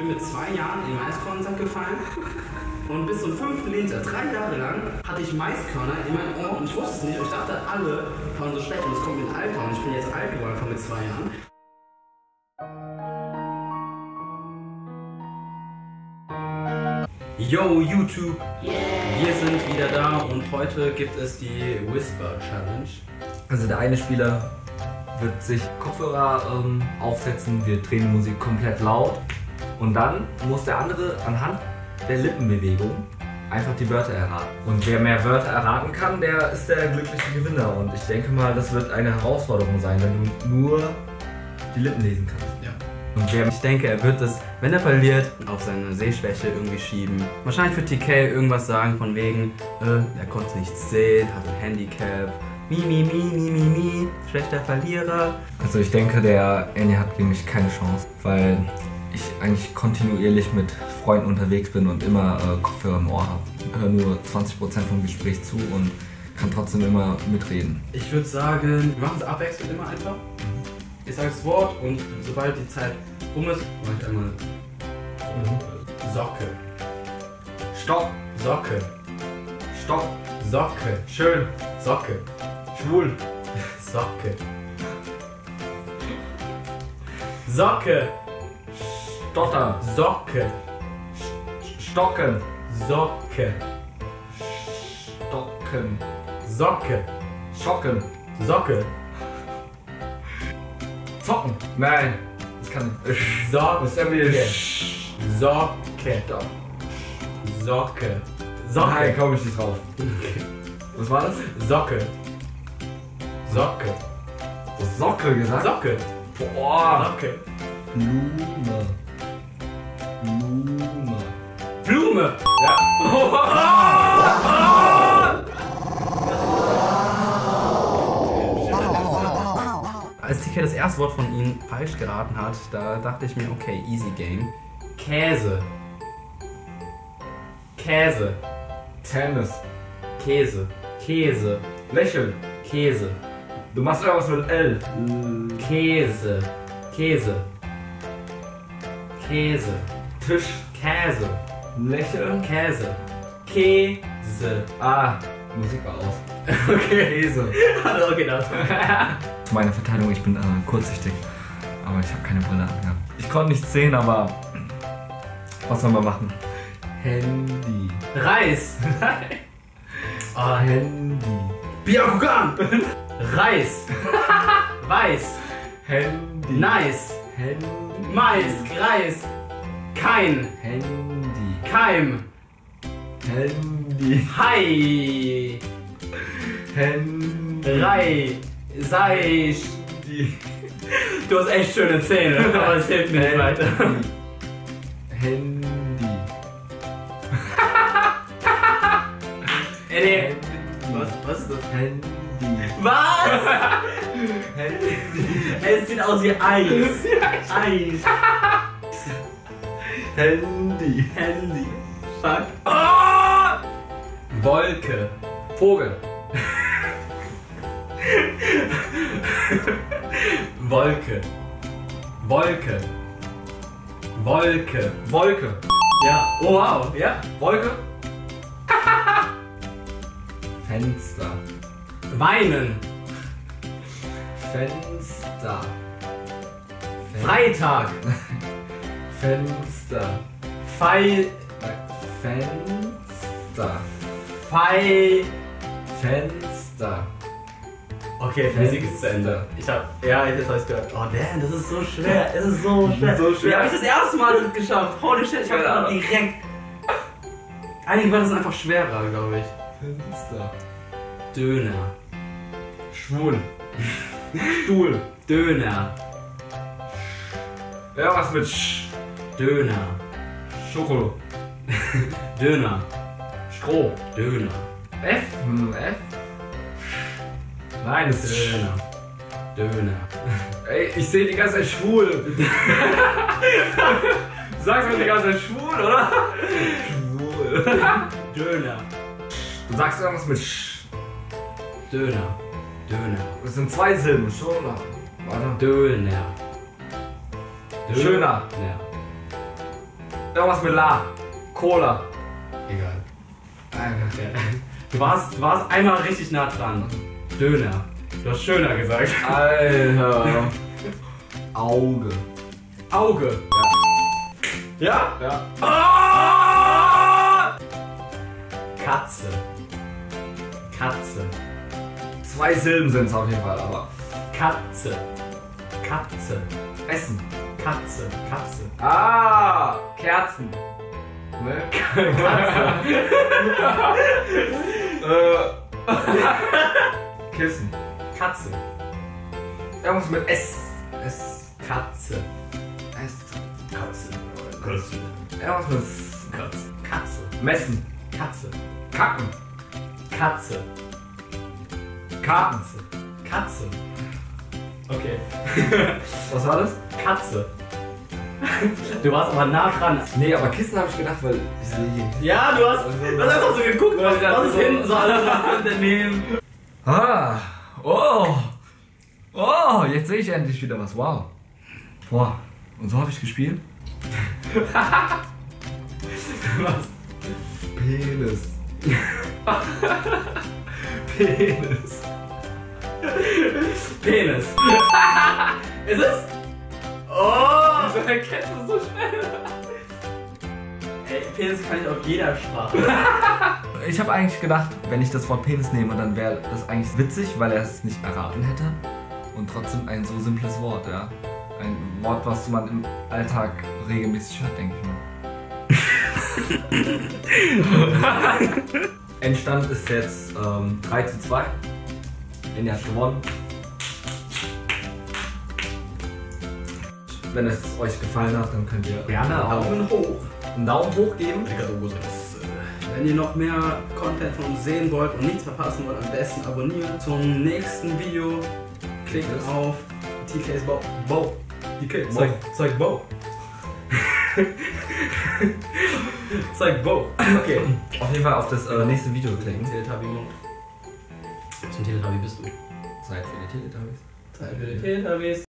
bin mit 2 Jahren in den Maiskornsack gefallen und bis zum 5. Lebensjahr, 3 Jahre lang, hatte ich Maiskörner in meinem Ohr und ich wusste es nicht. Und ich dachte, alle hören so schlecht und es kommt mit dem Alter und ich bin jetzt alt geworden von mit 2 Jahren. Yo YouTube, wir sind wieder da und heute gibt es die Whisper Challenge. Also der eine Spieler wird sich Kopfhörer aufsetzen, wir drehen die Musik komplett laut und dann muss der andere anhand der Lippenbewegung einfach die Wörter erraten. Und wer mehr Wörter erraten kann, der ist der glückliche Gewinner. Und ich denke mal, das wird eine Herausforderung sein, wenn du nur die Lippen lesen kannst. Ja. Und ich denke, er wird es, wenn er verliert, auf seine Sehschwäche irgendwie schieben. Wahrscheinlich wird TK irgendwas sagen von wegen, er konnte nichts sehen, hat ein Handicap. Mi, schlechter Verlierer. Also ich denke, der Annie hat gegen mich keine Chance, weil ich eigentlich kontinuierlich mit Freunden unterwegs bin und immer Kopfhörer im Ohr habe. Höre nur 20% vom Gespräch zu und kann trotzdem immer mitreden. Ich würde sagen, wir machen es abwechselnd immer einfach. Ich sage das Wort und sobald die Zeit um ist, mache ich einmal Socke. Stopp. Socke. Stopp. Socke. Schön. Socke. Schwul. Socke. Socke. Stottern. Socke. Stocken. Socke. Stocken. Socke. Schocken. Socke. Zocken. Nein. Das kann nicht. Socke. Das ist irgendwie Socke. Stopp. Socke. Nein, komm ich nicht drauf. Was war das? Socke. Socke. Du hast Socke gesagt? Socke. Boah. Socke. Blume. Blume. Blume. Ja. Als TK das erste Wort von ihm falsch geraten hat, da dachte ich mir, okay, easy game. Käse. Käse. Tennis. Käse. Käse. Lächeln. Käse. Du machst irgendwas mit L. Käse. Käse. Käse. Tisch. Käse. Lächeln. Käse. Käse. Ah, Musik war aus. Okay. Käse. Hallo, okay, das. Zu meiner Verteidigung, ich bin kurzsichtig. Aber ich habe keine Brille angehabt. Ich konnte nichts sehen, aber was soll man machen? Handy. Reis. Ah, Handy. Byakugan. Reis. Weiß. Handy. Nice. Handy. Mais. Reis. Kein. Handy. Keim. Handy. Hai. Handy. Rei. Sei. Du hast echt schöne Zähne, aber es hilft mir nicht weiter. Handy. Nee. Was ist das? Handy. Was? Handy. Es sieht aus wie Eis. Eis. Handy. Handy. Fuck. Oh! Wolke. Vogel. Wolke. Wolke. Wolke. Wolke. Ja. Oh wow. Ja. Wolke. Fenster. Weinen. Fenster. Freitag. Fenster. Fei. Fenster. Fei. Fenster. Okay, Physik ist zu Ende. Ich hab. Ja, jetzt hab ich's gehört. Oh damn, das ist so schwer. Es ist so schwer. So schwer. Wie hab ich das erste Mal geschafft? Holy shit, ich hab Ja. direkt. Eigentlich war das einfach schwerer, glaube ich. Fenster. Döner. Schwul. Stuhl. Döner. Ja, was mit Sch. Döner. Schoko. Döner. Stroh. Döner. F. F. Nein, das ist Döner. Döner. Ey, ich sehe die ganze Zeit schwul. Du sagst mir die ganze Zeit schwul, oder? Schwul. Döner. Du sagst irgendwas mit Sch. Döner. Döner. Das sind 2 Silben. Schon. Warte. Döner. Schöner. Ja. Irgendwas mit La. Cola. Egal. Okay. Du warst einmal richtig nah dran. Döner. Du hast schöner gesagt. Alter. Auge. Auge. Ja? Ja. Ah! Katze. Katze. 2 Silben sind es auf jeden Fall, aber. Katze. Katze. Essen. Katze. Katze. Ah! Kerzen. Ne? Kissen. Katze. Irgendwas mit S. Katze. S. Katze. Katze. Irgendwas mit S. Katze. Katze. Messen. Katze. Kacken. Katze. Karten. Katze. Okay. Was war das? Katze. Du warst aber nah dran. Nee, aber Kissen habe ich gedacht, weil ich sehe hier. Ja, du hast einfach so geguckt, was ist hinten so alles nehmen. Ah. Oh. Oh, jetzt sehe ich endlich wieder was. Wow. Boah. Und so habe ich gespielt? Was? Penis. Penis. Penis. Ist es? Oh! Wieso erkennst du so schnell? Ey, Penis kann ich auf jeder Sprache. Ich habe eigentlich gedacht, wenn ich das Wort Penis nehme, dann wäre das eigentlich witzig, weil er es nicht erraten hätte. Und trotzdem ein so simples Wort, ja. Ein Wort, was man im Alltag regelmäßig hört, denke ich mal. Endstand ist jetzt 3:2. Lenny hat gewonnen. Wenn es euch gefallen hat, dann könnt ihr Gerne Daumen hoch. einen Daumen hoch geben. Wenn ihr noch mehr Content von uns sehen wollt und nichts verpassen wollt, am besten abonnieren. Zum nächsten Video klickt auf TK's Bow. TK, zeig Bow. Zeig Bow. Okay, auf jeden Fall auf das nächste Video klicken. Teletubby-Mode. Was für ein Teletubby bist du? Zeit für die Teletubbies. Zeit für die Teletubbies.